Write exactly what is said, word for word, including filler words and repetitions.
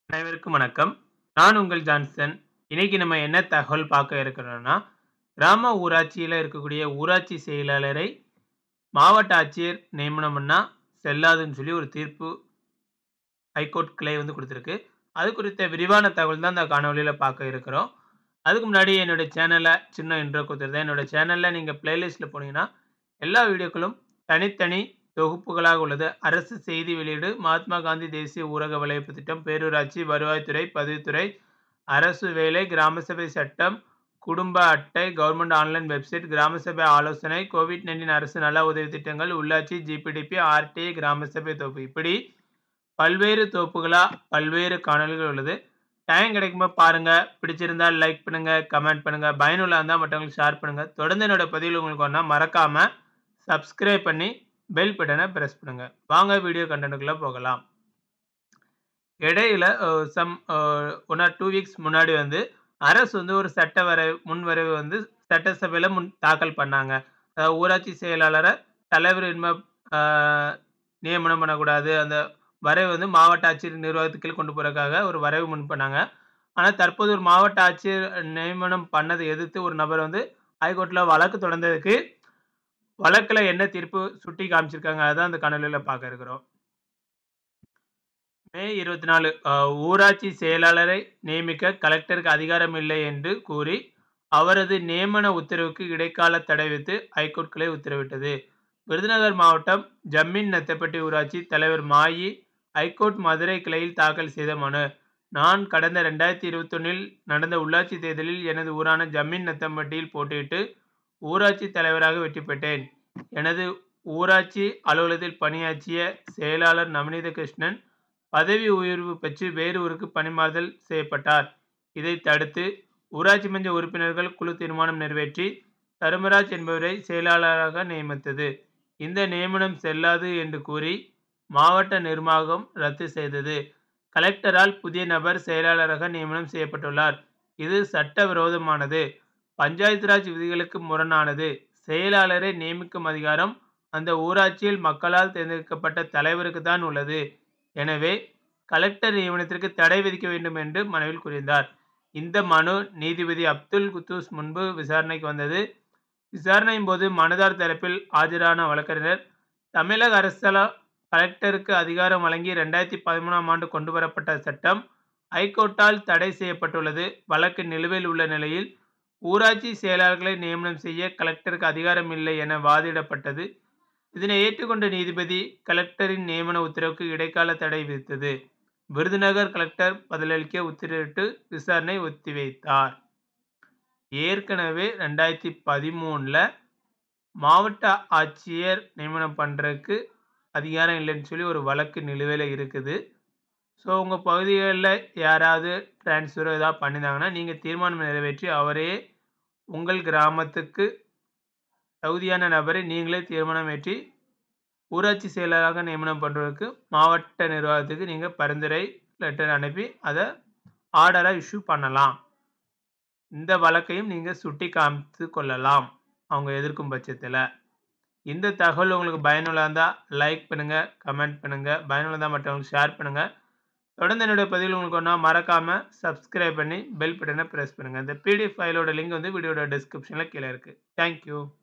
அனைவருக்கும் வணக்கம். நான் உங்கள் ஜான்சன். இன்னைக்கு நம்ம என்ன தகவல் பார்க்க இருக்கிறோம்னா, கிராம ஊராட்சியில இருக்கக்கூடிய ஊராட்சி செயலாளரை மாவட்ட ஆட்சியர் நியமனம் பண்ணா செல்லாதுன்னு சொல்லி ஒரு தீர்ப்பு ஹைகோர்ட் கிளை வந்து குடுத்திருக்கு. அது குறித்த விரிவான தகவல் தான் இந்த காணொளியில பார்க்க இருக்கிறோம். அதுக்கு முன்னாடி என்னோட சேனல சின்ன இன்ட்ரோ குடுத்துருந்தேன். என்னோட சேனல்ல நீங்க பிளேலிஸ்ட்ல போனீங்கன்னா, எல்லா வீடியோக்களும் தனித்தனி தொகுப்புகளாக உள்ளது. அரசு செய்தி வெளியீடு, மகாத்மா காந்தி தேசிய ஊரக வேலைவாய்ப்பு திட்டம், பேரூராட்சி, வருவாய்த்துறை, பதிவுத்துறை, அரசு வேலை, கிராம சபை சட்டம், குடும்ப அட்டை, கவர்ன்மென்ட் ஆன்லைன் வெப்சைட், கிராம சபை ஆலோசனை, கோவிட் பத்தொன்பது அரசு நல உதவி திட்டங்கள், உள்ளாட்சி, ஜிபிடிபி, ஆர்டிஐ, கிராம சபை தொகுப்பு இப்படி பல்வேறு தொகுப்புகளா பல்வேறு காணொளிகள் உள்ளது. டைம் கிடைக்கும்போது பாருங்க. பிடிச்சிருந்தா லைக் பண்ணுங்க, கமெண்ட் பண்ணுங்க. பயனுள்ளதா இருந்தா மற்றவங்களுக்கு ஷேர் பண்ணுங்க. தொடர்ந்து என்னோட பதிவுகள் உங்களுக்கு வரணும்னா மறக்காம சப்ஸ்கிரைப் பண்ணி பெல் பட்டனை பிரஸ் பண்ணுங்க. வாங்க வீடியோ கண்டென்ட்க்குள்ள போகலாம். இடையில uh some uh one or two weeks முன்னாடி வந்து அரசு வந்து ஒரு சட்ட வரைவு முன்வரைவு வந்து சட்டசபையில முன் தாக்கல் பண்ணாங்க. அ ஊராட்சி செயலாளர தலைவர் இனிமே அ நியமனம் பண்ணக்கூடாது. அந்த வரைவு வந்து மாவட்ட ஆட்சியர் நிர்வாகத்துக்கு கீழ் கொண்டு போறதுக்காக ஒரு வரைவு முன் பண்ணாங்க. ஆனா தற்போது ஒரு மாவட்ட ஆட்சியர் நியமனம் பண்ணதை எதிர்த்து ஒரு நபர் வந்து ஹைகோர்ட்ல வழக்கு தொடர்ந்ததுக்கு வழக்குல என்ன தீர்ப்பு சுட்டி காமிச்சிருக்காங்க. அதான் இந்த காணொளியில பார்க்க இருக்கிறோம். மே இருபத்தி நான்கு அ ஊராட்சி செயலாளரை நியமிக்க கலெக்டருக்கு அதிகாரம் இல்லை என்று கூறி, அவரது நியமன உத்தரவுக்கு இடைக்கால தடை விதித்து ஹைகோர்ட் கிளை உத்தரவிட்டது. விருதுநகர் மாவட்டம் ஜமீன் நத்தப்பட்டி ஊராட்சி தலைவர் மாயி ஹைகோர்ட் மதுரை கிளையில் தாக்கல் செய்த மனு. நான் கடந்த இரண்டாயிரத்து இருபத்தி ஒன்றில் நடந்த உள்ளாட்சி தேர்தலில் எனது ஊரான ஜமீன் நத்தம்பட்டியில் போட்டியிட்டு ஊராட்சி தலைவராக வெற்றி பெற்றேன். எனது ஊராட்சி அலுவலகத்தில் பணியாற்றிய செயலாளர் நவநீத கிருஷ்ணன் பதவி உயர்வு பெற்று வேறு ஊருக்கு பணிமாறுதல் செய்யப்பட்டார். இதை தடுத்து ஊராட்சி மன்ற உறுப்பினர்கள் குழு தீர்மானம் நிறைவேற்றி தர்மராஜ் என்பவரை செயலாளராக நியமித்தது. இந்த நியமனம் செல்லாது என்று கூறி மாவட்ட நிர்வாகம் ரத்து செய்தது. கலெக்டரால் புதிய நபர் செயலாளராக நியமனம் செய்யப்பட்டுள்ளார். இது சட்டவிரோதமானது, பஞ்சாயத்து ராஜ் விதிகளுக்கு முரணானது. செயலாளரை நியமிக்கும் அதிகாரம் அந்த ஊராட்சியில் மக்களால் தேர்ந்தெடுக்கப்பட்ட தலைவருக்கு தான் உள்ளது. எனவே கலெக்டர் நியமனத்திற்கு தடை விதிக்க வேண்டும் என்று மனுவில் கூறினார். இந்த மனு நீதிபதி அப்துல் குத்தூஸ் முன்பு விசாரணைக்கு வந்தது. விசாரணையின் போது மனுதார் தரப்பில் ஆஜரான வழக்கறிஞர், தமிழக அரசால் கலெக்டருக்கு அதிகாரம் வழங்கி இரண்டாயிரத்து பதிமூன்றாம் ஆண்டு கொண்டுவரப்பட்ட சட்டம் ஹைகோர்ட்டால் தடை செய்யப்பட்டுள்ளது. வழக்கு நிலுவையில் உள்ள நிலையில் ஊராட்சி செயலாளர்களை நியமனம் செய்ய கலெக்டருக்கு அதிகாரம் இல்லை என வாதிடப்பட்டது. இதனை ஏற்றுக்கொண்ட நீதிபதி கலெக்டரின் நியமன உத்தரவுக்கு இடைக்கால தடை விதித்தது. விருதுநகர் கலெக்டர் பதிலளிக்க உத்தரவிட்டு விசாரணை ஒத்திவைத்தார். ஏற்கனவே இரண்டாயிரத்து பதிமூன்றுல மாவட்ட ஆட்சியர் நியமனம் பண்றதுக்கு அதிகாரம் இல்லைன்னு சொல்லி ஒரு வழக்கு நிலுவையில் இருக்குது. ஸோ உங்கள் பகுதிகளில் யாராவது டிரான்ஸ்ஃபர் ஏதாவது பண்ணியிருந்தாங்கன்னா நீங்கள் தீர்மானம் நிறைவேற்றி அவரே உங்கள் கிராமத்துக்கு தகுதியான நபரை நீங்களே தீர்மானம் ஏற்றி ஊராட்சி செயலராக நியமனம் பண்ணுறதுக்கு மாவட்ட நிர்வாகத்துக்கு நீங்கள் பரிந்துரை லெட்டர் அனுப்பி அதை ஆர்டராக இஷ்யூ பண்ணலாம். இந்த வழக்கையும் நீங்கள் சுட்டி காமித்து கொள்ளலாம் அவங்க எதிர்க்கும் பட்சத்தில். இந்த தகவல் உங்களுக்கு பயனுள்ளதாக இருந்தால் லைக் பண்ணுங்கள், கமெண்ட் பண்ணுங்கள். பயனுள்ளதாக மற்றவங்களுக்கு ஷேர் பண்ணுங்கள். தொடர்ந்து என்னுடைய பதிவில் உங்களுக்கு ஒன்றா மறக்காமல் சப்ஸ்கிரைப் பண்ணி பெல் பட்டனை ப்ரெஸ் பண்ணுங்கள். இந்த பிடிஎஃப் ஃபைலோட லிங்க் வந்து வீடியோட டிஸ்கிரிப்ஷனில் கீழே இருக்குது. தேங்க்யூ.